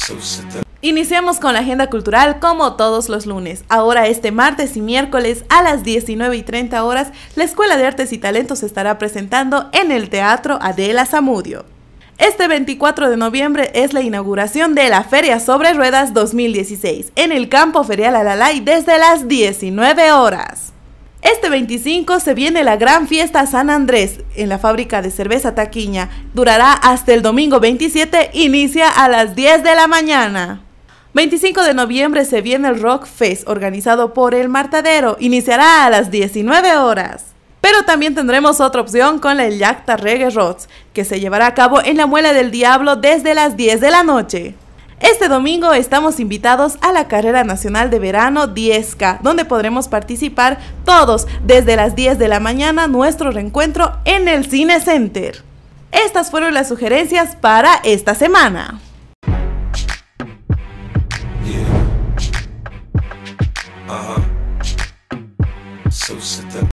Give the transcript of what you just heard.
Iniciamos con la agenda cultural como todos los lunes. Ahora este martes y miércoles a las 19:30 horas, la Escuela de Artes y Talentos se estará presentando en el Teatro Adela Zamudio. Este 24 de noviembre es la inauguración de la Feria Sobre Ruedas 2016 en el Campo Ferial Alalay desde las 19 horas. Este 25 se viene la Gran Fiesta San Andrés en la fábrica de cerveza Taquiña. Durará hasta el domingo 27, inicia a las 10 de la mañana. 25 de noviembre se viene el Rock Fest organizado por El Martadero, iniciará a las 19 horas. Pero también tendremos otra opción con el Yacta Reggae Roots, que se llevará a cabo en la Muela del Diablo desde las 10 de la noche. Este domingo estamos invitados a la Carrera Nacional de Verano 10K, donde podremos participar todos desde las 10 de la mañana, nuestro reencuentro en el Cine Center. Estas fueron las sugerencias para esta semana. Yeah.